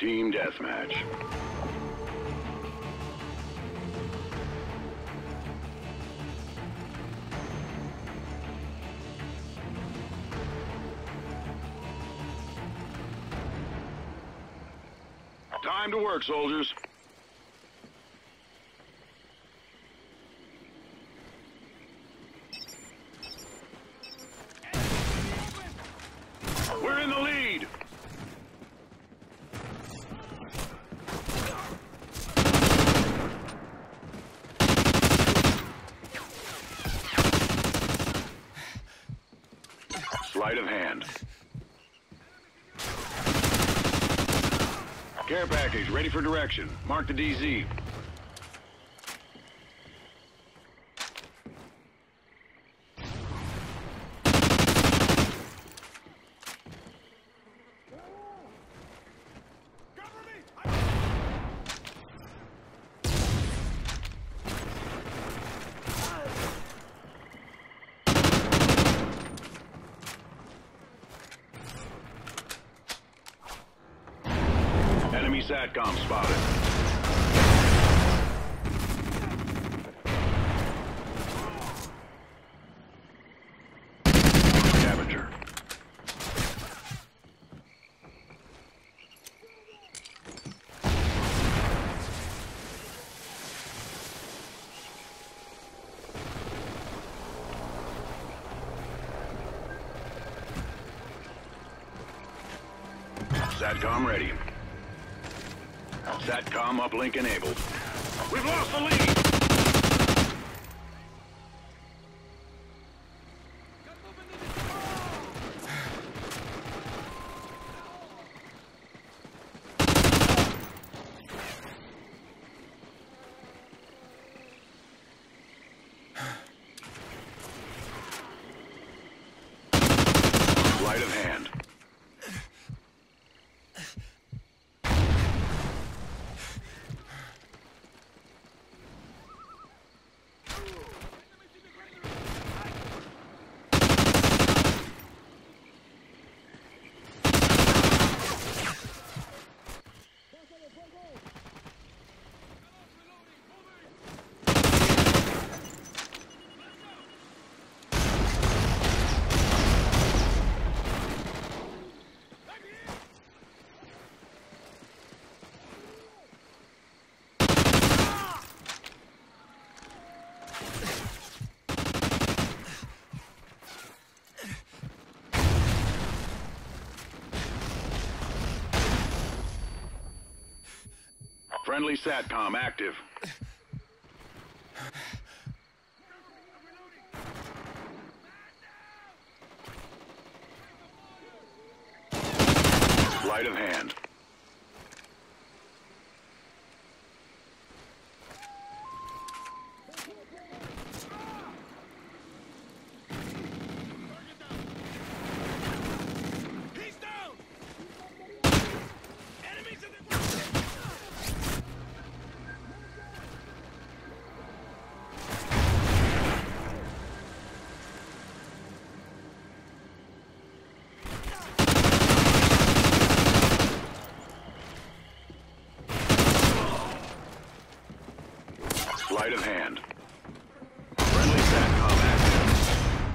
Team deathmatch. Time to work, soldiers. We're in the lead. Sleight of hand. Care package ready for direction. Mark the DZ. Enemy SATCOM spotted. Scavenger. SATCOM ready. SATCOM uplink enabled. We've lost the lead! Sleight of hand. Friendly SATCOM active. Sleight of hand. Sleight of hand. Friendly SATCOM active.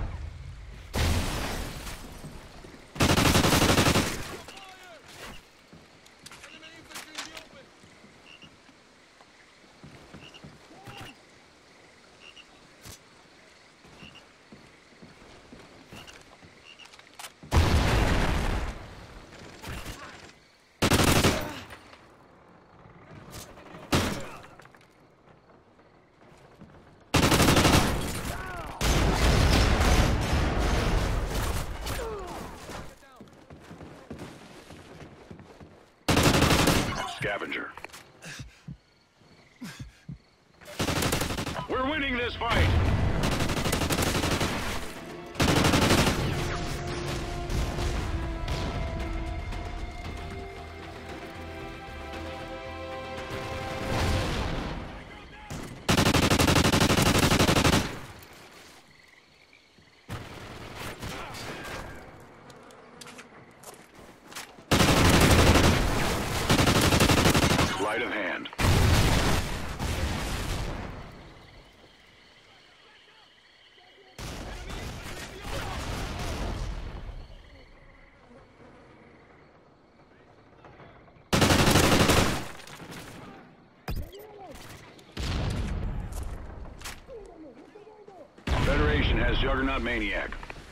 Scavenger. We're winning this fight! Federation has Juggernaut Maniac.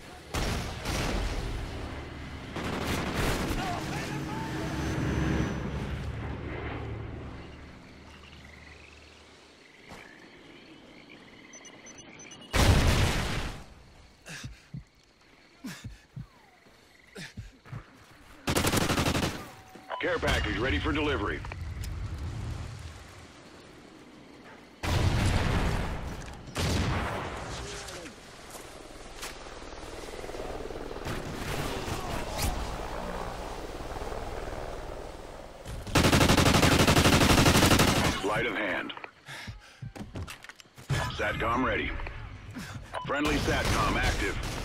Care package ready for delivery. Sleight of hand. SATCOM ready. Friendly SATCOM active.